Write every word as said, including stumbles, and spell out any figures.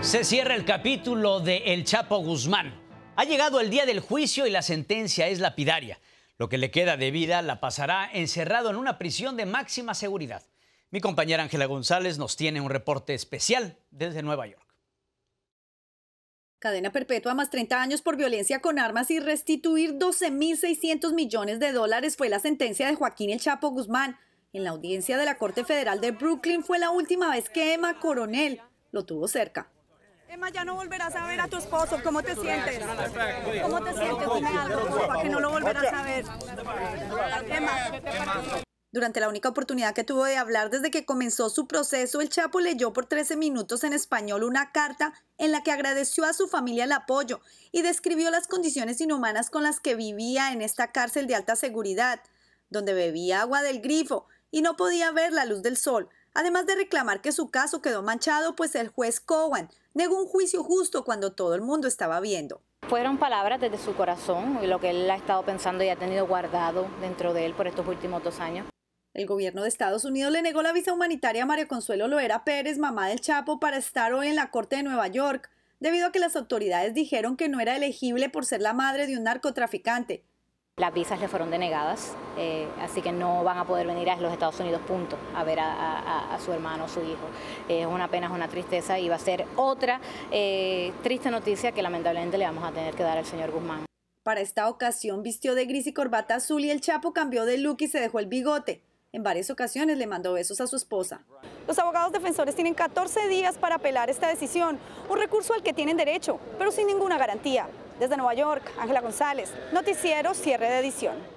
Se cierra el capítulo de El Chapo Guzmán. Ha llegado el día del juicio y la sentencia es lapidaria. Lo que le queda de vida la pasará encerrado en una prisión de máxima seguridad. Mi compañera Ángela González nos tiene un reporte especial desde Nueva York. Cadena perpetua más treinta años por violencia con armas y restituir doce mil seiscientos millones de dólares fue la sentencia de Joaquín El Chapo Guzmán. En la audiencia de la Corte Federal de Brooklyn fue la última vez que Emma Coronel lo tuvo cerca. Emma, ya no volverás a ver a tu esposo. ¿Cómo te sientes? ¿Cómo te sientes? Dime algo, porfa, que no lo volverás a ver. Emma. Durante la única oportunidad que tuvo de hablar desde que comenzó su proceso, el Chapo leyó por trece minutos en español una carta en la que agradeció a su familia el apoyo y describió las condiciones inhumanas con las que vivía en esta cárcel de alta seguridad, donde bebía agua del grifo y no podía ver la luz del sol, además de reclamar que su caso quedó manchado pues el juez Cowan negó un juicio justo cuando todo el mundo estaba viendo. Fueron palabras desde su corazón y lo que él ha estado pensando y ha tenido guardado dentro de él por estos últimos dos años. El gobierno de Estados Unidos le negó la visa humanitaria a María Consuelo Loera Pérez, mamá del Chapo, para estar hoy en la Corte de Nueva York, debido a que las autoridades dijeron que no era elegible por ser la madre de un narcotraficante. Las visas le fueron denegadas, eh, así que no van a poder venir a los Estados Unidos, punto, a ver a, a, a su hermano o su hijo. Es una pena, es una tristeza y va a ser otra eh, triste noticia que lamentablemente le vamos a tener que dar al señor Guzmán. Para esta ocasión vistió de gris y corbata azul y el Chapo cambió de look y se dejó el bigote. En varias ocasiones le mandó besos a su esposa. Los abogados defensores tienen catorce días para apelar esta decisión, un recurso al que tienen derecho, pero sin ninguna garantía. Desde Nueva York, Ángela González, Noticiero Cierre de Edición.